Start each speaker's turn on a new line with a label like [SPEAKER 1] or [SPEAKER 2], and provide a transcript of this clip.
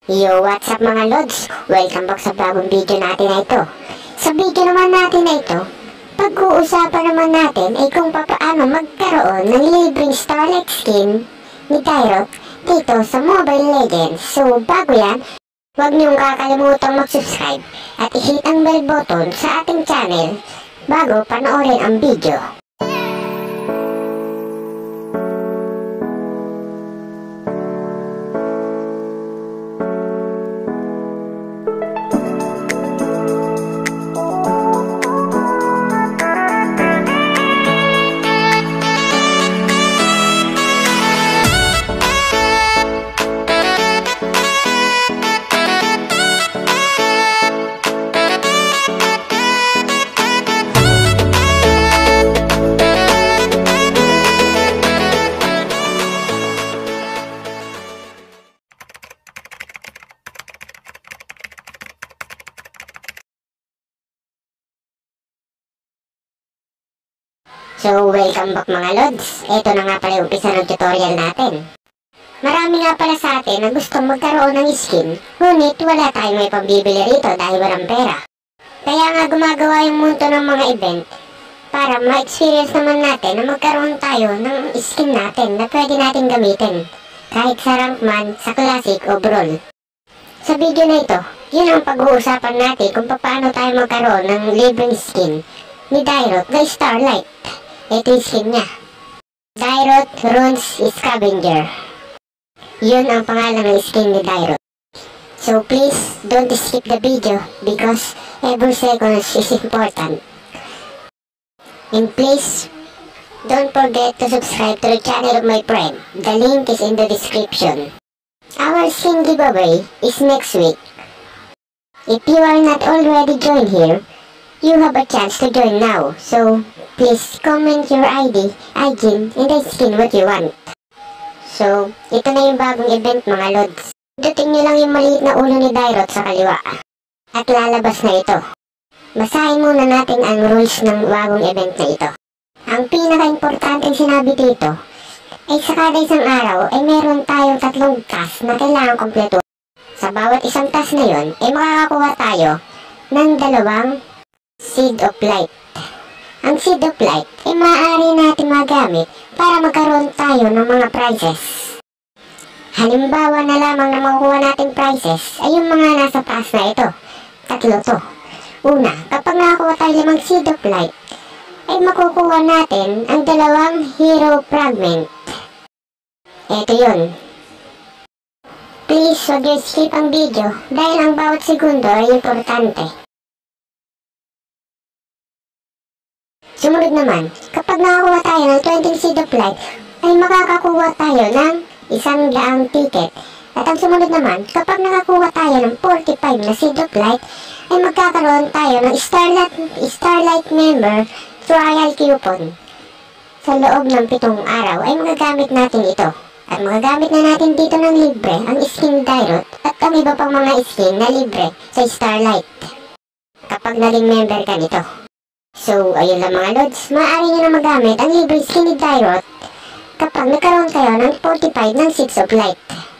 [SPEAKER 1] Yo, what's up mga lods? Welcome back sa bagong video natin na ito. Sa video naman natin na ito, pag-uusapan naman natin ay kung paano magkaroon ng libreng Starlight skin ni Dyroth dito sa Mobile Legends. So bago yan, huwag niyong kakalimutang mag-subscribe at i-hit ang bell button sa ating channel bago panoorin ang video. So, welcome back mga lods. Ito na nga pala yung umpisa ng tutorial natin. Marami nga pala sa atin na gustong magkaroon ng skin, ngunit wala tayong may pambibili rito dahil walang pera. Kaya nga gumagawa yung mundo ng mga event para ma-experience naman natin na magkaroon tayo ng skin natin na pwede natin gamitin, kahit sa rank man, sa classic o brawl. Sa video na ito, yun ang pag-uusapan natin kung paano tayo magkaroon ng libreng skin ni Dyroth na Starlight. Ito yung skin niya. Dyroth runes Scavenger. Yun ang pangalan ng skin ni Dyroth. So please, don't skip the video because every second is important. And please, don't forget to subscribe to the channel of my friend. The link is in the description. Our skin giveaway is next week. If you are not already joined here, you have a chance to join now. So please comment your ID, and the skin what you want. So, ito na yung bagong event mga lods. Dutin nyo lang yung maliit na ulo ni Dyroth sa kaliwa. At lalabas na ito. Basahin muna natin ang rules ng bagong event na ito. Ang pinaka-importanteng sinabi dito ay sa kada isang araw ay meron tayong 3 task na kailangan kompleto. Sa bawat isang task na yun ay makakakuha tayo ng 2 Seed of Light. Ang Seed of Light ay maaari natin magamit para magkaroon tayo ng mga prizes. Halimbawa na lamang na makukuha natin prizes ay yung mga nasa taas na ito. 3 to. Una, kapag nakakuha tayo 5 Seed of Light, ay makukuha natin ang 2 Hero Fragment. Ito yun. Please, huwag niyo skip ang video dahil ang bawat segundo ay importante. Sumunod naman, kapag nakakuha tayo ng 20 Seed of Light, ay makakakuha tayo ng 100 ticket. At ang sumunod naman, kapag nakakuha tayo ng 45 na Seed of Light, ay magkakaroon tayo ng Starlight Member Trial Coupon. Sa loob ng 7 araw ay magagamit natin ito. At magagamit na natin dito ng libre ang skin ni Dyroth at ang iba pang mga skin na libre sa Starlight kapag naging member ka nito. So, ayun lang mga lods, maaari nyo na magamit ang libre skin ni Dyroth kapag nagkaroon kayo ng 45 ng Seeds of Light.